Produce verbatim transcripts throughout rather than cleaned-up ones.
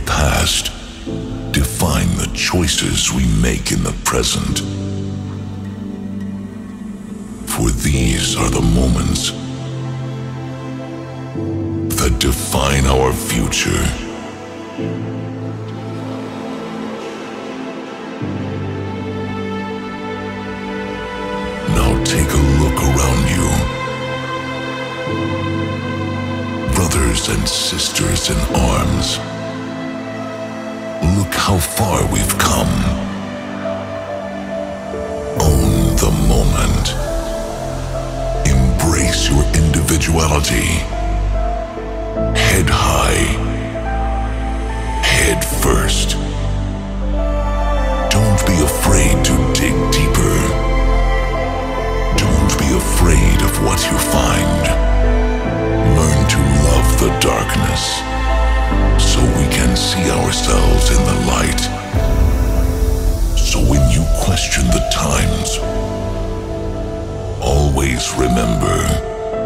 past define the choices we make in the present. For these are the moments that define our future. Now take a look around you. Brothers and sisters in arms, look how far we've come. Own the moment. Embrace your individuality. Head high. Head first. Don't be afraid to dig deeper. Don't be afraid of what you find. Learn to love the darkness so we can see ourselves in the light. So when you question the times, always remember,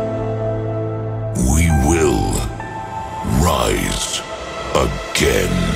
we will rise again.